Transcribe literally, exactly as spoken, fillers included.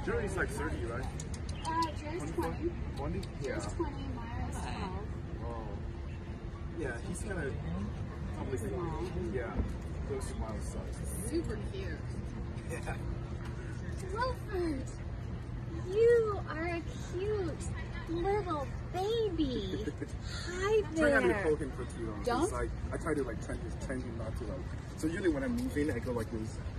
Joey's like thirty, right? Uh, Joe's twenty. twenty? Yeah. Joe's twenty, Myra's twelve. Oh. Yeah, he's kind of probably Small. yeah, close to Miles' size. Super cute. Yeah. Wilford, you are a cute little baby. Hi Try not to there. poke him for too long. Don't? It's like I try to like train, train him not to like. So usually when I'm moving, I go like this.